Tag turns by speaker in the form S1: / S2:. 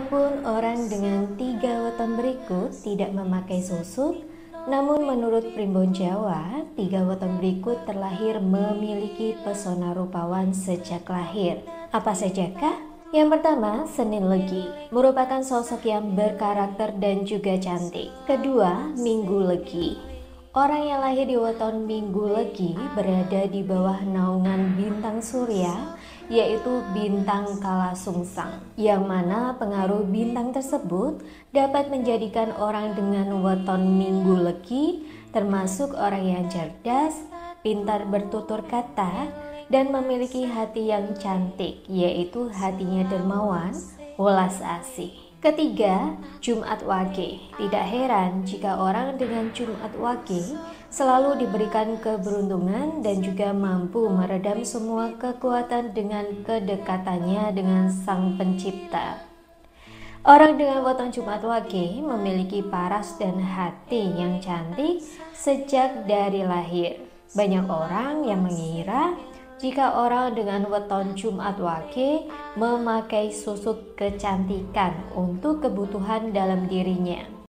S1: Walaupun orang dengan 3 weton berikut tidak memakai susuk, namun menurut Primbon Jawa, 3 weton berikut terlahir memiliki pesona rupawan sejak lahir. Apa sajakah? Yang pertama, Senin Legi, merupakan sosok yang berkarakter dan juga cantik. Kedua, Minggu Legi. Orang yang lahir di weton Minggu Legi berada di bawah naungan bintang surya, yaitu bintang Kalasungsang, yang mana pengaruh bintang tersebut dapat menjadikan orang dengan weton Minggu Legi termasuk orang yang cerdas, pintar bertutur kata, dan memiliki hati yang cantik, yaitu hatinya dermawan, welas asih. Ketiga, Jumat Wage. Tidak heran jika orang dengan Jumat Wage selalu diberikan keberuntungan dan juga mampu meredam semua kekuatan dengan kedekatannya dengan Sang Pencipta. Orang dengan weton Jumat Wage memiliki paras dan hati yang cantik sejak dari lahir. Banyak orang yang mengira jika orang dengan weton Jumat Wage memakai susuk kecantikan untuk kebutuhan dalam dirinya.